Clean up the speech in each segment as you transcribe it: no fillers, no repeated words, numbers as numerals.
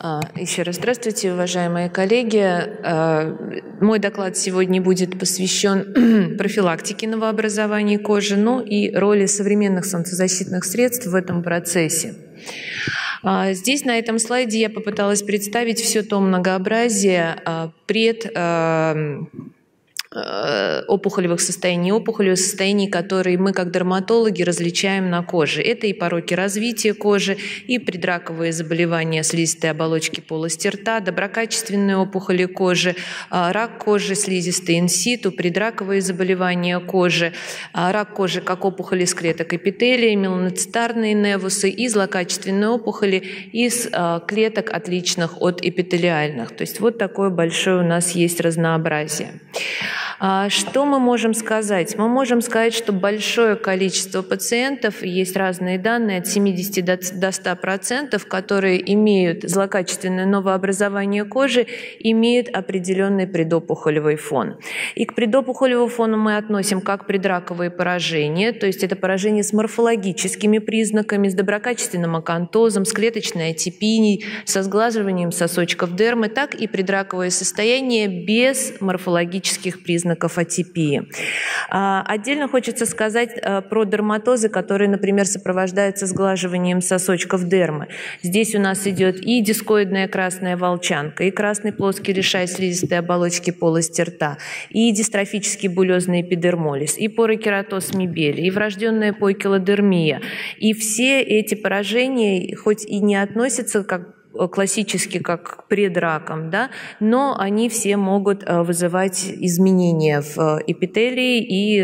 Еще раз здравствуйте, уважаемые коллеги. Мой доклад сегодня будет посвящен профилактике новообразований кожи, ну и роли современных солнцезащитных средств в этом процессе. Здесь, на этом слайде, я попыталась представить все то многообразие опухолевых состояний, опухолевых состояний, которые мы, как дерматологи, различаем на коже. Это и пороки развития кожи, и предраковые заболевания слизистой оболочки полости рта, доброкачественные опухоли кожи, рак кожи, слизистый инситу, предраковые заболевания кожи, рак кожи как опухоли из клеток эпителия, меланоцитарные невусы и злокачественные опухоли из клеток, отличных от эпителиальных. То есть вот такое большое у нас есть разнообразие. Что мы можем сказать? Мы можем сказать, что большое количество пациентов, есть разные данные, от 70 до 100%, которые имеют злокачественное новообразование кожи, имеют определенный предопухолевый фон. И к предопухолевому фону мы относим как предраковые поражения, то есть это поражение с морфологическими признаками, с доброкачественным акантозом, с клеточной атипией, со сглаживанием сосочков дермы, так и предраковое состояние без морфологических признаков атипии. Отдельно хочется сказать про дерматозы, которые, например, сопровождаются сглаживанием сосочков дермы. Здесь у нас идет и дискоидная красная волчанка, и красный плоский лишай слизистой оболочки полости рта, и дистрофический булезный эпидермолиз, и порокератоз мебели, и врожденная поикилодермия. И все эти поражения, хоть и не относятся классически как к предракам, да, но они все могут вызывать изменения в эпителии и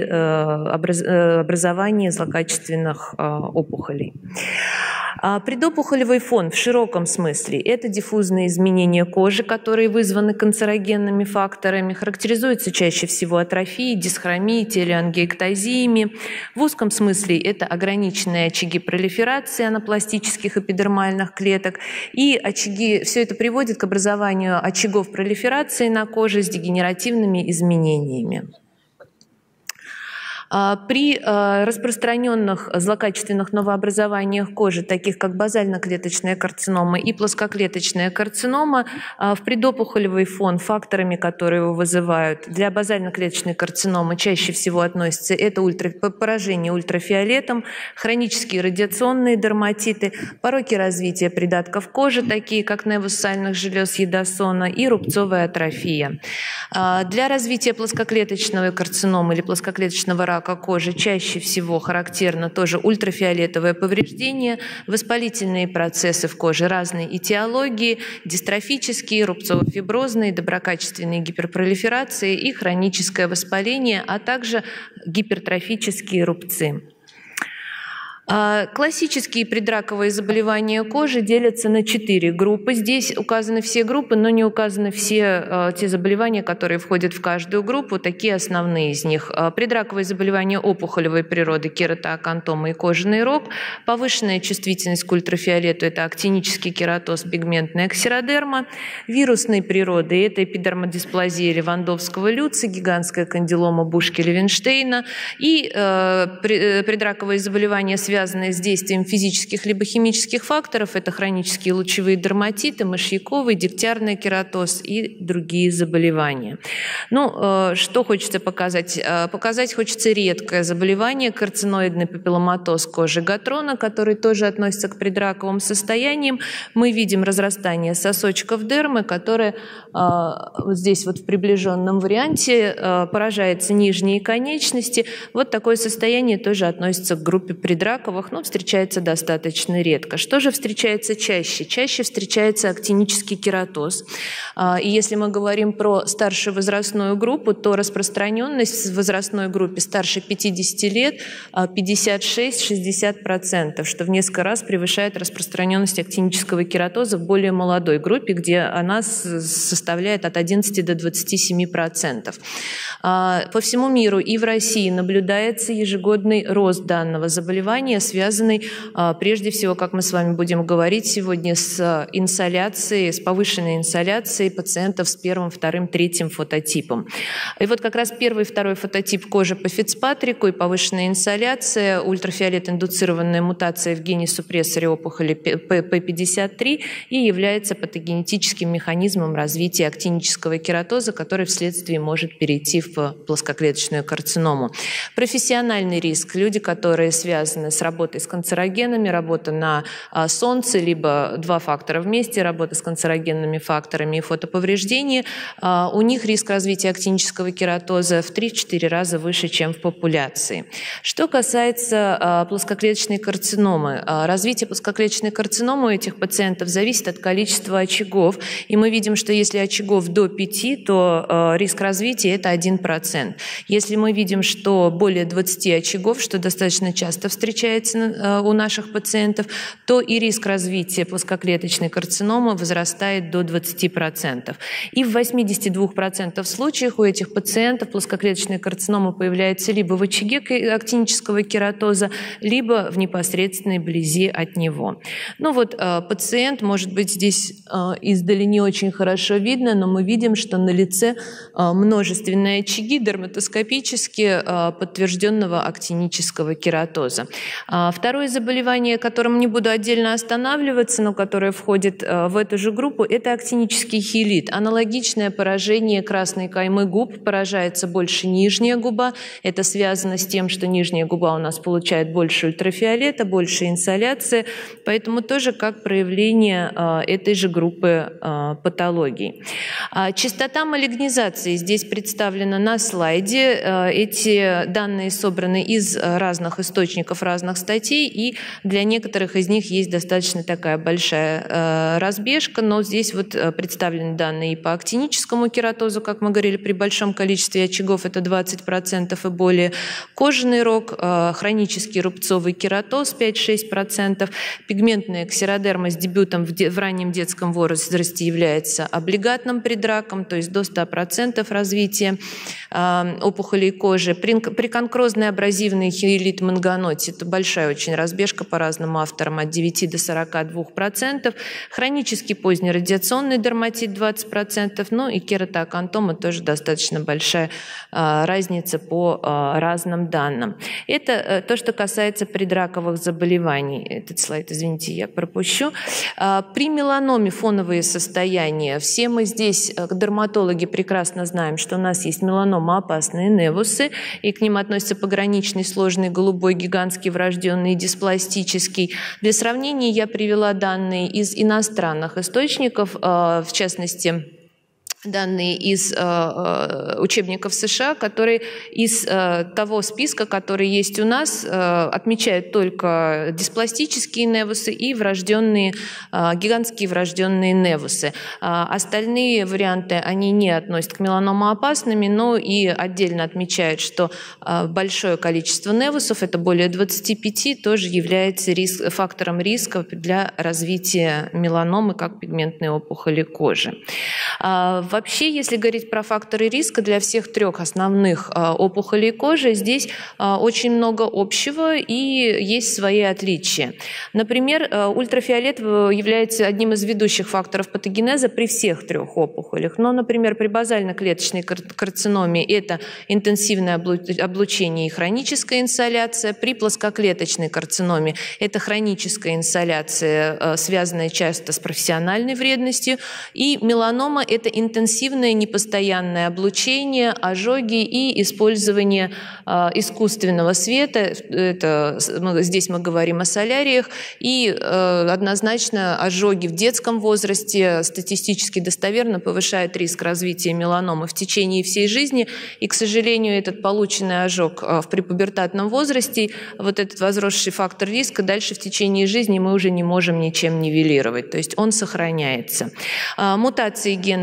образование злокачественных опухолей. Предопухолевый фон в широком смысле – это диффузные изменения кожи, которые вызваны канцерогенными факторами, характеризуются чаще всего атрофией, дисхромией, телеангиэктазиями. В узком смысле это ограниченные очаги пролиферации анапластических эпидермальных клеток, и очаги, все это приводит к образованию очагов пролиферации на коже с дегенеративными изменениями. При распространенных злокачественных новообразованиях кожи, таких как базально-клеточная карцинома и плоскоклеточная карцинома, в предопухолевый фон факторами, которые его вызывают, для базально-клеточной карциномы чаще всего относятся это поражение ультрафиолетом, хронические радиационные дерматиты, пороки развития придатков кожи, такие как невус сальных желез Еддосона, и рубцовая атрофия. Для развития плоскоклеточного карциномы или плоскоклеточного рака кожи чаще всего характерно тоже ультрафиолетовое повреждение, воспалительные процессы в коже разной этиологии, дистрофические, рубцово-фиброзные, доброкачественные гиперпролиферации и хроническое воспаление, а также гипертрофические рубцы. Классические предраковые заболевания кожи делятся на 4 группы. Здесь указаны все группы, но не указаны все те заболевания, которые входят в каждую группу. Такие основные из них. Предраковые заболевания опухолевой природы, кератоакантома и кожаный рог. Повышенная чувствительность к ультрафиолету – это актинический кератоз, пигментная ксеродерма. Вирусной природы – это эпидермодисплазия Левандовского-Люца, гигантская кандилома Бушки-Левенштейна. И предраковые заболевания, связанные с действием физических либо химических факторов, это хронические лучевые дерматиты, мышьяковый, дегтярный кератоз и другие заболевания. Ну, что хочется показать? Показать хочется редкое заболевание, карциноидный папилломатоз кожи Гатрона, который тоже относится к предраковым состояниям. Мы видим разрастание сосочков дермы, которое вот здесь вот в приближенном варианте поражается нижние конечности. Вот такое состояние тоже относится к группе предраковых, но встречается достаточно редко. Что же встречается чаще? Чаще встречается актинический кератоз. И если мы говорим про старшую возрастную группу, то распространенность в возрастной группе старше 50 лет 56-60%, что в несколько раз превышает распространенность актинического кератоза в более молодой группе, где она составляет от 11 до 27%. По всему миру и в России наблюдается ежегодный рост данного заболевания. заболевания, связанный прежде всего, как мы с вами будем говорить сегодня, с инсоляцией, с повышенной инсоляцией пациентов с первым, вторым, третьим фототипом. И вот как раз первый и второй фототип кожи по Фицпатрику и повышенная инсоляция, ультрафиолет-индуцированная мутация в гене супрессоре опухоли P53 и является патогенетическим механизмом развития актинического кератоза, который вследствие может перейти в плоскоклеточную карциному. Профессиональный риск. Люди, которые связаны с работой с канцерогенами, работа на солнце, либо два фактора вместе, работа с канцерогенными факторами и фотоповреждения, у них риск развития актинического кератоза в 3-4 раза выше, чем в популяции. Что касается плоскоклеточной карциномы, развитие плоскоклеточной карциномы у этих пациентов зависит от количества очагов, и мы видим, что если очагов до 5, то риск развития – это 1%. Если мы видим, что более 20 очагов, что достаточно часто встречается у наших пациентов, то и риск развития плоскоклеточной карциномы возрастает до 20%. И в 82% случаев у этих пациентов плоскоклеточная карцинома появляется либо в очаге актинического кератоза, либо в непосредственной близи от него. Ну вот пациент, может быть, здесь издали не очень хорошо видно, но мы видим, что на лице множественные очаги дерматоскопически подтвержденного актинического кератоза. Второе заболевание, которым не буду отдельно останавливаться, но которое входит в эту же группу, это актинический хилит. Аналогичное поражение красной каймы губ, поражается больше нижняя губа. Это связано с тем, что нижняя губа у нас получает больше ультрафиолета, больше инсоляции, поэтому тоже как проявление этой же группы патологий. Частота малигнизации здесь представлена на слайде. Эти данные собраны из разных источников, разных статей, и для некоторых из них есть достаточно такая большая разбежка, но здесь вот представлены данные и по актиническому кератозу, как мы говорили, при большом количестве очагов это 20% и более, кожаный рог, хронический рубцовый кератоз 5-6%, пигментная ксеродерма с дебютом в раннем детском возрасте является облигатным предраком, то есть до 100% развития опухолей кожи. Приконкрозный абразивный хиелит манганотит, это большая очень разбежка по разным авторам, от 9 до 42%, хронический поздний радиационный дерматит 20%, ну и кератоакантома тоже достаточно большая разница по разным данным. Это то, что касается предраковых заболеваний. Этот слайд, извините, я пропущу. При меланоме фоновые состояния. Все мы здесь, дерматологи, прекрасно знаем, что у нас есть меланома-опасные невусы, и к ним относятся пограничный, сложный, голубой, гигантский, врожденный, диспластический. Для сравнения я привела данные из иностранных источников, в частности, данные из учебников США, которые из того списка, который есть у нас, отмечают только диспластические невусы и врожденные, гигантские врожденные невусы. Остальные варианты они не относят к меланомоопасными, но и отдельно отмечают, что большое количество невусов, это более 25, тоже является фактором риска для развития меланомы как пигментной опухоли кожи. Вообще, если говорить про факторы риска для всех трех основных опухолей кожи, здесь очень много общего и есть свои отличия. Например, ультрафиолет является одним из ведущих факторов патогенеза при всех трех опухолях. Но, например, при базально-клеточной карциноме это интенсивное облучение и хроническая инсоляция. При плоскоклеточной карциноме это хроническая инсоляция, связанная часто с профессиональной вредностью. И меланома – это интенсивное непостоянное облучение, ожоги и использование искусственного света. Здесь мы говорим о соляриях. И однозначно ожоги в детском возрасте статистически достоверно повышают риск развития меланомы в течение всей жизни. И, к сожалению, этот полученный ожог в препубертатном возрасте, вот этот возросший фактор риска дальше в течение жизни мы уже не можем ничем нивелировать. То есть он сохраняется. Мутации генов здесь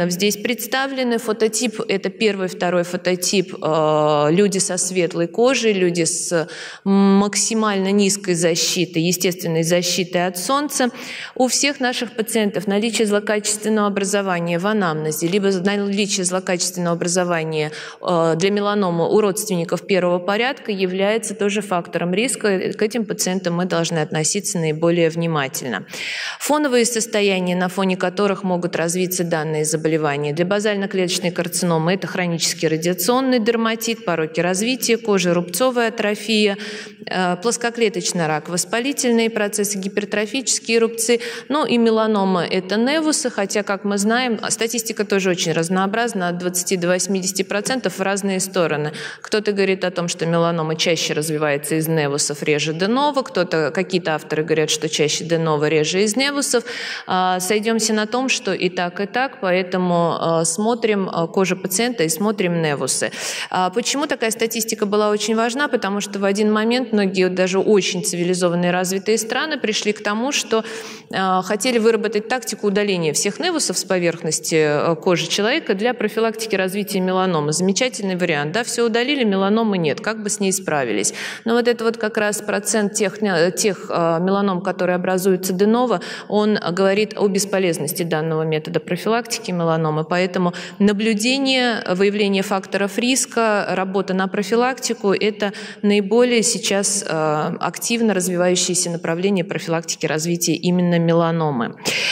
представлены фототип, это первый, второй фототип, люди со светлой кожей, люди с максимально низкой защитой, естественной защитой от солнца. У всех наших пациентов наличие злокачественного образования в анамнезе, либо наличие злокачественного образования для меланомы у родственников первого порядка является тоже фактором риска. К этим пациентам мы должны относиться наиболее внимательно. Фоновые состояния, на фоне которых могут развиться данные заболевания. Для базально-клеточной карциномы это хронический радиационный дерматит, пороки развития кожи, рубцовая атрофия, плоскоклеточный рак, воспалительные процессы, гипертрофические рубцы. Ну и меланома – это невусы, хотя, как мы знаем, статистика тоже очень разнообразна, от 20 до 80% в разные стороны. Кто-то говорит о том, что меланома чаще развивается из невусов, реже денова, какие-то авторы говорят, что чаще денова, реже из невусов. Сойдемся на том, что и так, поэтому смотрим кожу пациента и смотрим невусы. Почему такая статистика была очень важна? Потому что в один момент многие, даже очень цивилизованные развитые страны, пришли к тому, что хотели выработать тактику удаления всех невусов с поверхности кожи человека для профилактики развития меланомы. Замечательный вариант. Да, все удалили, меланомы нет. Как бы с ней справились? Но вот это вот как раз процент тех меланом, которые образуются деново, он говорит о бесполезности данного метода профилактики меланомы. Поэтому наблюдение, выявление факторов риска, работа на профилактику – это наиболее сейчас активно развивающееся направление профилактики развития именно меланомы.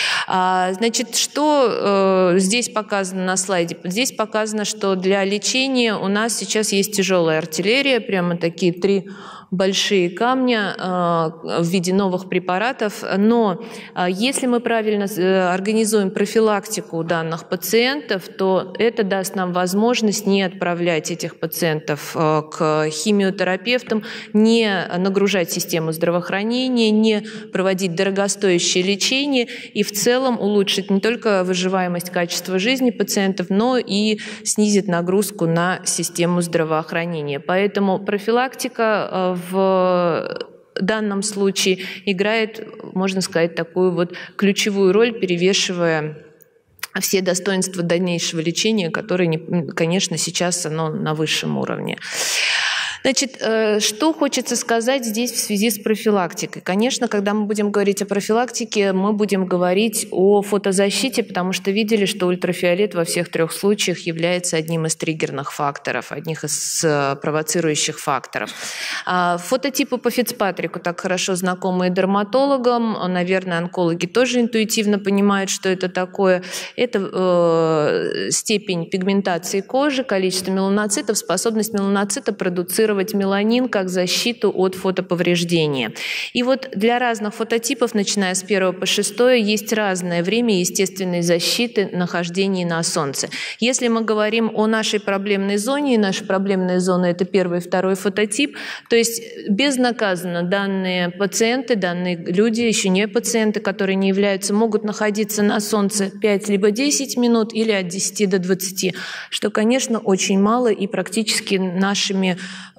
Значит, что здесь показано на слайде? Здесь показано, что для лечения у нас сейчас есть тяжелая артиллерия, прямо такие 3 большие камня в виде новых препаратов, но если мы правильно организуем профилактику данных пациентов, то это даст нам возможность не отправлять этих пациентов к химиотерапевтам, не нагружать систему здравоохранения, не проводить дорогостоящее лечение и в целом улучшить не только выживаемость, качество жизни пациентов, но и снизит нагрузку на систему здравоохранения. Поэтому профилактика в данном случае играет, можно сказать, такую вот ключевую роль, перевешивая все достоинства дальнейшего лечения, которые, конечно, сейчас оно на высшем уровне. Значит, что хочется сказать здесь в связи с профилактикой? Конечно, когда мы будем говорить о профилактике, мы будем говорить о фотозащите, потому что видели, что ультрафиолет во всех 3 случаях является одним из триггерных факторов, одних из провоцирующих факторов. Фототипы по Фицпатрику так хорошо знакомые дерматологам, наверное, онкологи тоже интуитивно понимают, что это такое. Это степень пигментации кожи, количество меланоцитов, способность меланоцита продуцировать меланин как защиту от фотоповреждения. И вот для разных фототипов, начиная с 1 по 6, есть разное время естественной защиты нахождения на солнце. Если мы говорим о нашей проблемной зоне, и наша проблемная зона – это 1 и 2 фототип, то есть безнаказанно данные пациенты, данные люди, еще не пациенты, которые не являются, могут находиться на солнце 5 либо 10 минут или от 10 до 20, что, конечно, очень мало и практически нашими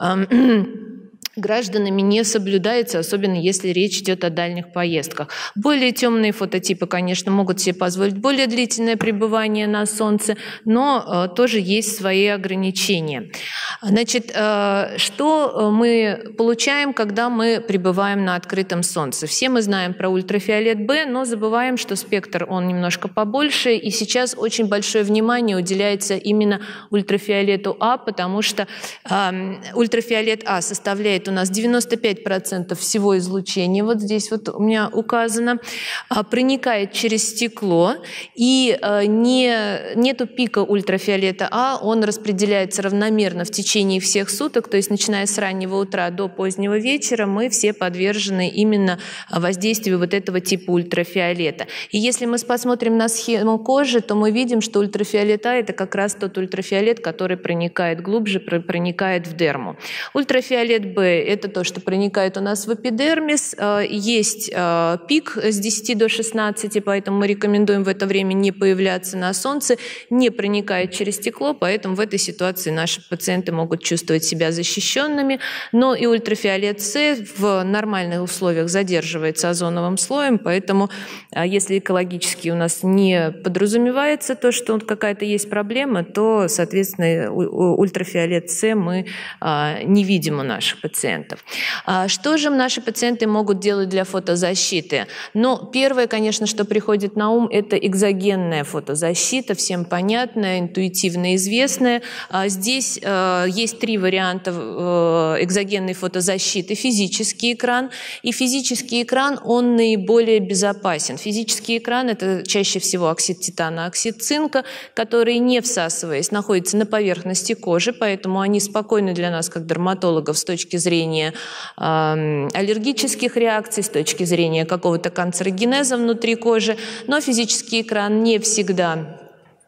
гражданами не соблюдается, особенно если речь идет о дальних поездках. Более темные фототипы, конечно, могут себе позволить более длительное пребывание на солнце, но тоже есть свои ограничения. Значит, что мы получаем, когда мы пребываем на открытом солнце? Все мы знаем про ультрафиолет Б, но забываем, что спектр он немножко побольше, и сейчас очень большое внимание уделяется именно ультрафиолету А, потому что ультрафиолет А составляет у нас 95% всего излучения, вот здесь вот у меня указано, проникает через стекло, и нету пика ультрафиолета А, он распределяется равномерно в течение всех суток, то есть начиная с раннего утра до позднего вечера мы все подвержены именно воздействию вот этого типа ультрафиолета. И если мы посмотрим на схему кожи, то мы видим, что ультрафиолет А – это как раз тот ультрафиолет, который проникает глубже, проникает в дерму. Ультрафиолет Б это то, что проникает у нас в эпидермис. Есть пик с 10 до 16, поэтому мы рекомендуем в это время не появляться на солнце, не проникает через стекло, поэтому в этой ситуации наши пациенты могут чувствовать себя защищенными. Но и ультрафиолет С в нормальных условиях задерживается озоновым слоем, поэтому если экологически у нас не подразумевается то, что какая-то есть проблема, то, соответственно, ультрафиолет С мы не видим у наших пациентов. Что же наши пациенты могут делать для фотозащиты? Ну, первое, конечно, что приходит на ум, это экзогенная фотозащита, всем понятная, интуитивно известная. Здесь есть 3 варианта экзогенной фотозащиты. Физический экран. И физический экран, он наиболее безопасен. Физический экран – это чаще всего оксид титана, оксид цинка, которые, не всасываясь, находятся на поверхности кожи, поэтому они спокойны для нас, как дерматологов, с точки зрения аллергических реакций, с точки зрения какого-то канцерогенеза внутри кожи. Но физический экран не всегда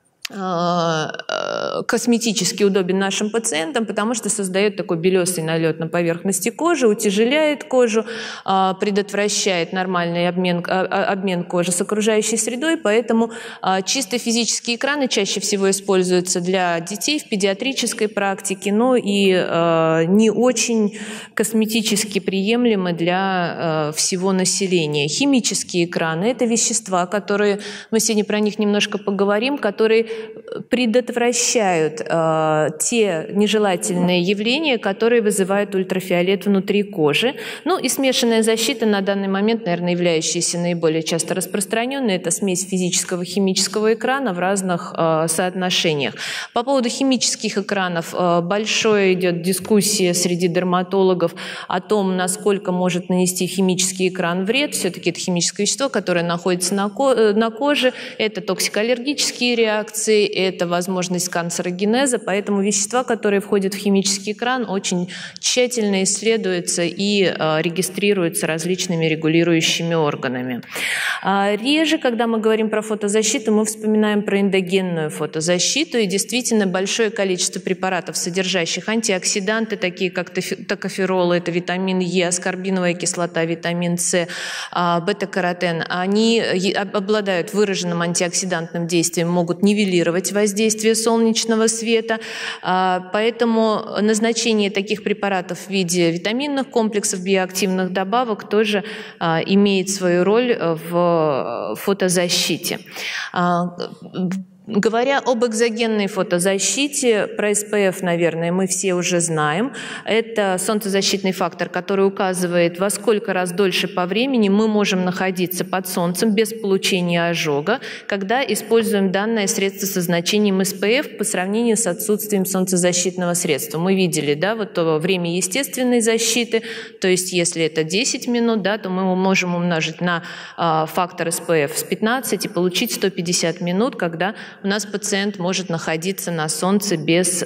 косметически удобен нашим пациентам, потому что создает такой белесый налет на поверхности кожи, утяжеляет кожу, предотвращает нормальный обмен кожи с окружающей средой, поэтому чисто физические экраны чаще всего используются для детей в педиатрической практике, но и не очень косметически приемлемы для всего населения. Химические экраны – это вещества, которые, мы сегодня про них немножко поговорим, которые предотвращают те нежелательные явления, которые вызывают ультрафиолет внутри кожи. Ну и смешанная защита на данный момент, наверное, являющаяся наиболее часто распространенной, это смесь физического и химического экрана в разных соотношениях. По поводу химических экранов большая идет дискуссия среди дерматологов о том, насколько может нанести химический экран вред. Все-таки это химическое вещество, которое находится на коже, это токсикоаллергические реакции, это возможность канцерогенеза, поэтому вещества, которые входят в химический экран, очень тщательно исследуются и регистрируются различными регулирующими органами. Реже, когда мы говорим про фотозащиту, мы вспоминаем про эндогенную фотозащиту, и действительно большое количество препаратов, содержащих антиоксиданты, такие как токоферол, это витамин Е, аскорбиновая кислота, витамин С, бета-каротен, они обладают выраженным антиоксидантным действием, могут нивелировать воздействие солнечного света, поэтому назначение таких препаратов в виде витаминных комплексов, биоактивных добавок тоже имеет свою роль в фотозащите. Говоря об экзогенной фотозащите, про СПФ, наверное, мы все уже знаем. Это солнцезащитный фактор, который указывает, во сколько раз дольше по времени мы можем находиться под солнцем без получения ожога, когда используем данное средство со значением СПФ по сравнению с отсутствием солнцезащитного средства. Мы видели, да, вот то время естественной защиты, то есть если это 10 минут, да, то мы можем умножить на фактор СПФ с 15 и получить 150 минут, когда у нас пациент может находиться на солнце без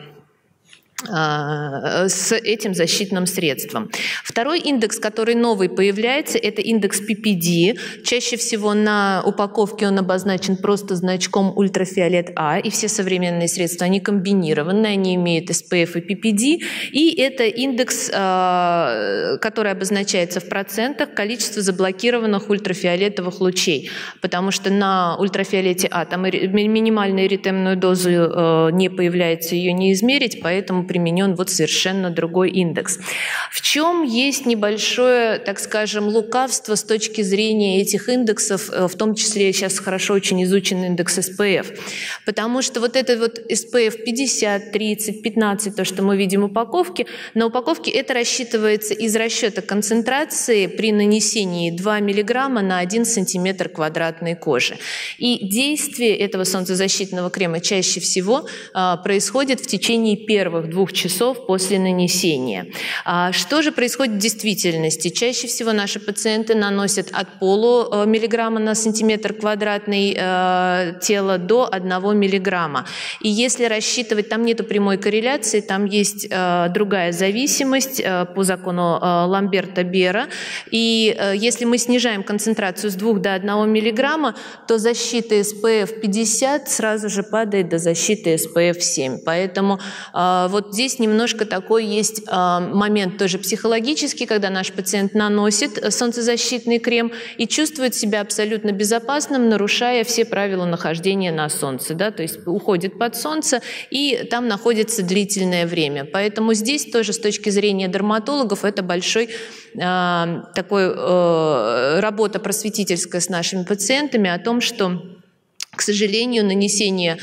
с этим защитным средством. Второй индекс, который новый появляется, это индекс PPD. Чаще всего на упаковке он обозначен просто значком ультрафиолет А, и все современные средства, они комбинированные, они имеют SPF и PPD, и это индекс, который обозначается в процентах количества заблокированных ультрафиолетовых лучей, потому что на ультрафиолете А там минимальную эритемную дозу не появляется, ее не измерить, поэтому применен вот совершенно другой индекс. В чем есть небольшое, так скажем, лукавство с точки зрения этих индексов, в том числе сейчас хорошо очень изучен индекс SPF, потому что вот этот вот SPF 50, 30, 15, то, что мы видим в упаковке, на упаковке это рассчитывается из расчета концентрации при нанесении 2 мг на 1 см квадратной кожи. И действие этого солнцезащитного крема чаще всего происходит в течение первых 2 часов после нанесения. Что же происходит в действительности? Чаще всего наши пациенты наносят от полумиллиграмма на сантиметр квадратный тела до 1 миллиграмма. И если рассчитывать, там нет прямой корреляции, там есть другая зависимость по закону Ламберта-Бера. И если мы снижаем концентрацию с 2 до 1 миллиграмма, то защита SPF 50 сразу же падает до защиты SPF 7. Поэтому вот Вот здесь немножко такой есть момент тоже психологический, когда наш пациент наносит солнцезащитный крем и чувствует себя абсолютно безопасным, нарушая все правила нахождения на солнце, да, то есть уходит под солнце и там находится длительное время. Поэтому здесь тоже с точки зрения дерматологов это большой такой работа просветительская с нашими пациентами о том, что, к сожалению, нанесение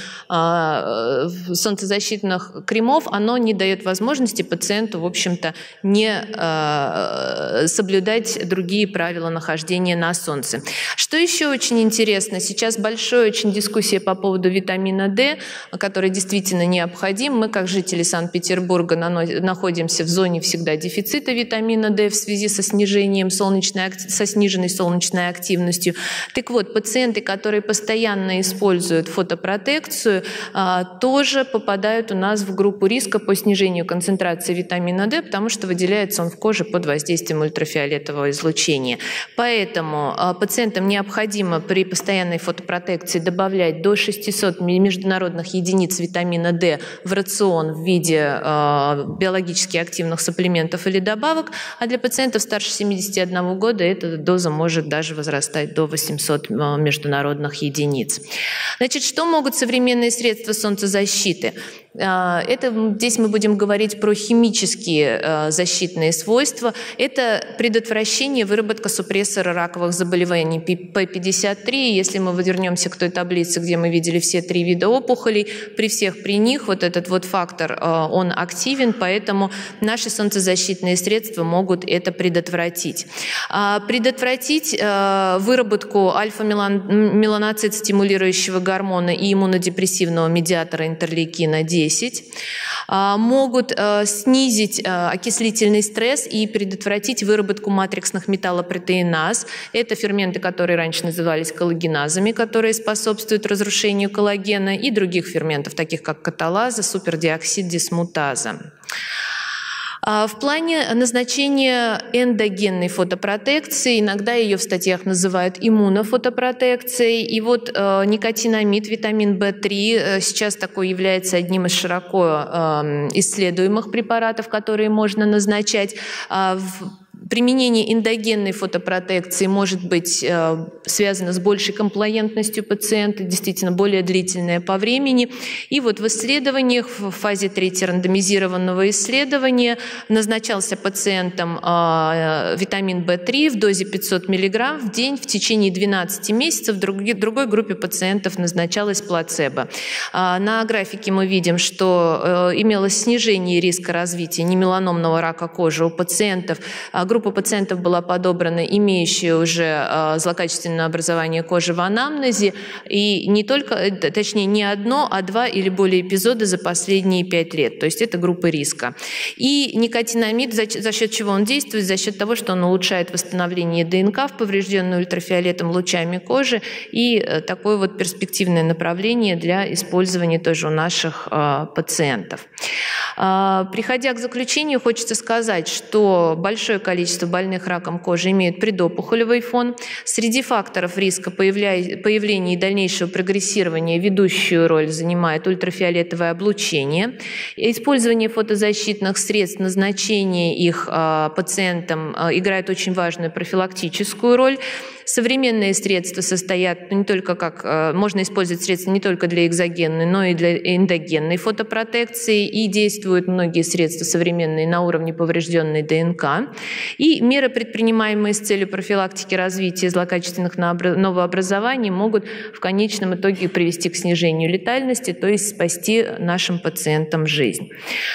солнцезащитных кремов, оно не дает возможности пациенту, в общем-то, не соблюдать другие правила нахождения на солнце. Что еще очень интересно, сейчас большая очень дискуссия по поводу витамина D, который действительно необходим. Мы, как жители Санкт-Петербурга, находимся в зоне всегда дефицита витамина D в связи со снижением со сниженной солнечной активностью. Так вот, пациенты, которые постоянно используют фотопротекцию, тоже попадают у нас в группу риска по снижению концентрации витамина D, потому что выделяется он в коже под воздействием ультрафиолетового излучения. Поэтому пациентам необходимо при постоянной фотопротекции добавлять до 600 международных единиц витамина D в рацион в виде биологически активных сапплементов или добавок, а для пациентов старше 71 года эта доза может даже возрастать до 800 международных единиц. Значит, что могут современные средства солнцезащиты? Здесь мы будем говорить про химические защитные свойства. Это предотвращение выработка супрессора раковых заболеваний P53. Если мы вернемся к той таблице, где мы видели все 3 вида опухолей, при них вот этот вот фактор, он активен, поэтому наши солнцезащитные средства могут это предотвратить. Предотвратить выработку альфа-меланоцит стимулирующего гормона и иммунодепрессивного медиатора интерлейкина-10, могут снизить окислительный стресс и предотвратить выработку матриксных металлопротеиназ. Это ферменты, которые раньше назывались коллагеназами, которые способствуют разрушению коллагена, и других ферментов, таких как каталаза, супердиоксид дисмутаза. В плане назначения эндогенной фотопротекции, иногда ее в статьях называют иммунофотопротекцией, и вот никотинамид, витамин В3 сейчас такой является одним из широко исследуемых препаратов, которые можно назначать. Применение эндогенной фотопротекции может быть связано с большей комплаентностью пациента, действительно более длительное по времени. И вот в исследованиях, в фазе 3 рандомизированного исследования назначался пациентам витамин В3 в дозе 500 мг в день в течение 12 месяцев. В другой группе пациентов назначалось плацебо. На графике мы видим, что имелось снижение риска развития немеланомного рака кожи у пациентов. Группа пациентов была подобрана, имеющая уже злокачественное образование кожи в анамнезе, и не только, точнее, не одно, а 2 или более эпизода за последние 5 лет. То есть это группа риска. И никотинамид, за счет чего он действует? За счет того, что он улучшает восстановление ДНК в поврежденной ультрафиолетом лучами кожи, и такое вот перспективное направление для использования тоже у наших пациентов. Приходя к заключению, хочется сказать, что большое количество больных раком кожи имеют предопухолевый фон. Среди факторов риска появления и дальнейшего прогрессирования ведущую роль занимает ультрафиолетовое облучение. Использование фотозащитных средств, назначение их пациентам играет очень важную профилактическую роль. Современные средства состоят не только как... Можно использовать средства не только для экзогенной, но и для эндогенной фотопротекции, и действуют многие средства современные на уровне поврежденной ДНК. И меры, предпринимаемые с целью профилактики развития злокачественных новообразований, могут в конечном итоге привести к снижению летальности, то есть спасти нашим пациентам жизнь.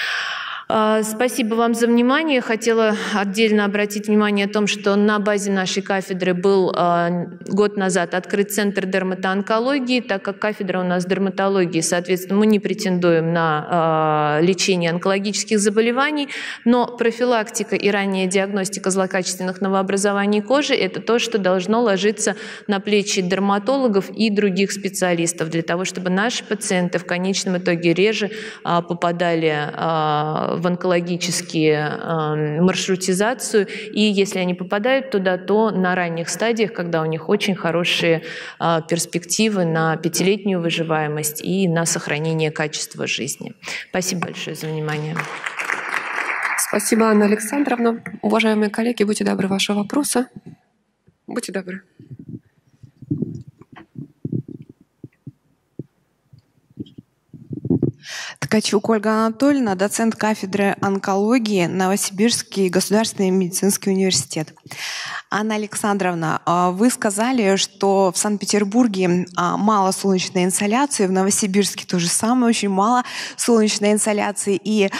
Спасибо вам за внимание. Хотела отдельно обратить внимание о том, что на базе нашей кафедры был год назад открыт Центр дерматоонкологии, так как кафедра у нас дерматологии, соответственно, мы не претендуем на лечение онкологических заболеваний, но профилактика и ранняя диагностика злокачественных новообразований кожи – это то, что должно ложиться на плечи дерматологов и других специалистов для того, чтобы наши пациенты в конечном итоге реже попадали в онкологические маршрутизацию, и если они попадают туда, то на ранних стадиях, когда у них очень хорошие перспективы на 5-летнюю выживаемость и на сохранение качества жизни. Спасибо большое за внимание. Спасибо, Анна Александровна. Уважаемые коллеги, будьте добры, ваши вопросы. Будьте добры. Ткачук Ольга Анатольевна, доцент кафедры онкологии, Новосибирский государственный медицинский университет. Анна Александровна, вы сказали, что в Санкт-Петербурге мало солнечной инсоляции, в Новосибирске то же самое, очень мало солнечной инсоляции. И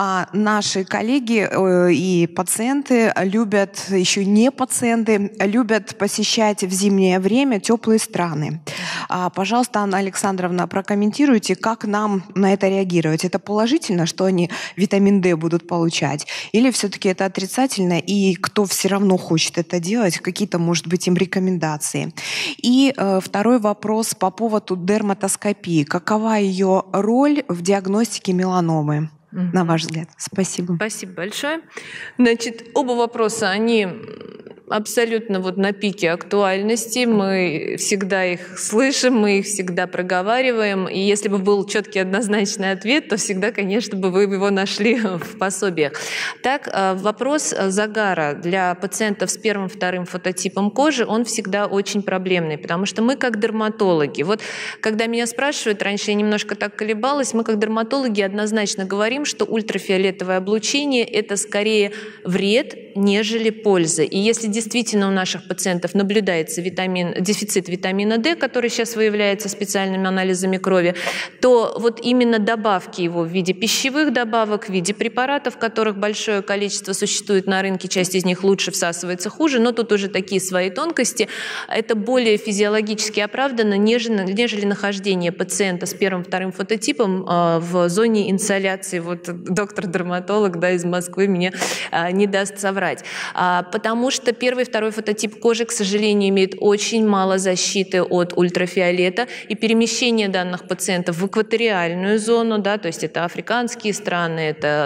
наши коллеги и пациенты любят, еще не пациенты, любят посещать в зимнее время теплые страны. Пожалуйста, Анна Александровна, прокомментируйте, как нам на это реагировать. Это положительно, что они витамин D будут получать? Или все-таки это отрицательно, и кто все равно хочет это делать, какие-то, может быть, им рекомендации? И второй вопрос по поводу дерматоскопии. Какова ее роль в диагностике меланомы, на ваш взгляд? Спасибо. Спасибо большое. Значит, оба вопроса, они абсолютно вот на пике актуальности. Мы всегда их слышим, мы их всегда проговариваем. И если бы был четкий однозначный ответ, то всегда, конечно, бы вы его нашли в пособиях. Так, вопрос загара для пациентов с первым-вторым фототипом кожи, он всегда очень проблемный, потому что мы как дерматологи, вот когда меня спрашивают, раньше я немножко так колебалась, мы как дерматологи однозначно говорим, что ультрафиолетовое облучение – это скорее вред, нежели польза. И если действительно у наших пациентов наблюдается дефицит витамина D, который сейчас выявляется специальными анализами крови, то вот именно добавки его в виде пищевых добавок, в виде препаратов, которых большое количество существует на рынке, часть из них лучше всасывается, хуже, но тут уже такие свои тонкости, это более физиологически оправдано, нежели нахождение пациента с первым-вторым фототипом в зоне инсоляции. Вот доктор-дерматолог, да, из Москвы мне не даст соврать. Потому что первый и второй фототип кожи, к сожалению, имеет очень мало защиты от ультрафиолета, и перемещение данных пациентов в экваториальную зону, да, то есть это африканские страны,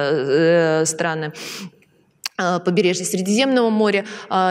это страны побережья Средиземного моря,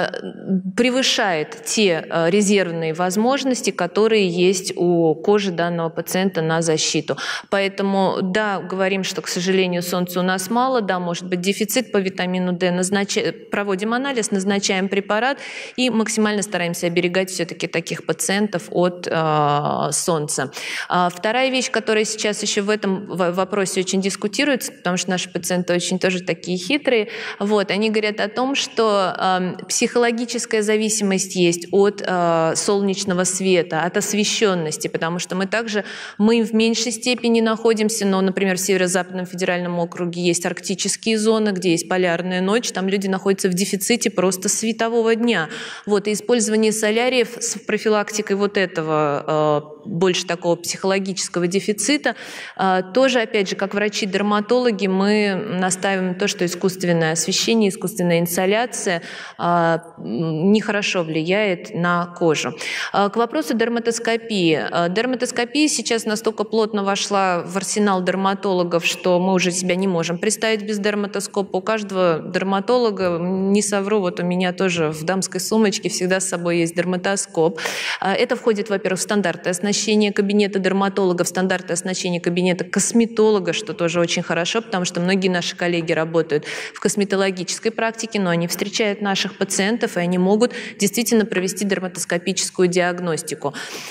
превышает те резервные возможности, которые есть у кожи данного пациента на защиту. Поэтому, да, говорим, что, к сожалению, солнца у нас мало, да, может быть дефицит по витамину D, проводим анализ, назначаем препарат и максимально стараемся оберегать все-таки таких пациентов от солнца. Вторая вещь, которая сейчас еще в этом вопросе очень дискутируется, потому что наши пациенты очень тоже такие хитрые, вот, они говорят о том, что психологическая зависимость есть от солнечного света, от освещенности, потому что мы в меньшей степени находимся, но, например, в Северо-Западном федеральном округе есть арктические зоны, где есть полярная ночь, там люди находятся в дефиците просто светового дня. Вот, и использование соляриев с профилактикой вот этого больше такого психологического дефицита, тоже, опять же, как врачи-дерматологи, мы настаиваем на то, что искусственное освещение, искусственная инсоляция нехорошо влияет на кожу. К вопросу дерматоскопии. Дерматоскопия сейчас настолько плотно вошла в арсенал дерматологов, что мы уже себя не можем представить без дерматоскопа. У каждого дерматолога, не совру, вот у меня тоже в дамской сумочке всегда с собой есть дерматоскоп. Это входит, во-первых, в стандарты оснащения кабинета дерматолога, в стандарты оснащения кабинета косметолога, что тоже очень хорошо, потому что многие наши коллеги работают в косметологической практике, но они встречают наших пациентов, и они могут действительно провести дерматоскопическую диагностику.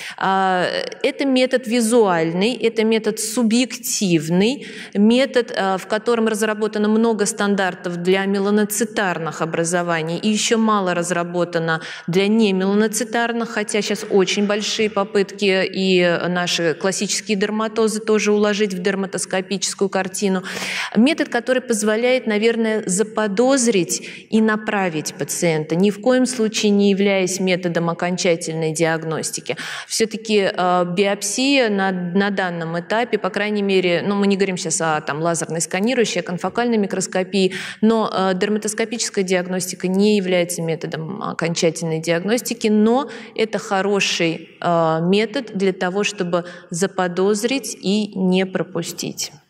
Это метод визуальный, это метод субъективный, метод, в котором разработано много стандартов для меланоцитарных образований и еще мало разработано для немеланоцитарных, хотя сейчас очень большие попытки и наши классические дерматозы тоже уложить в дерматоскопическую картину. Метод, который позволяет, наверное, заподозрить и направить пациента, ни в коем случае не являясь методом окончательной диагностики. Все-таки биопсия на данном этапе, по крайней мере, мы не говорим сейчас о лазерной сканирующей, конфокальной микроскопии, но дерматоскопическая диагностика не является методом окончательной диагностики, но это хороший метод для того, чтобы заподозрить и не пропустить.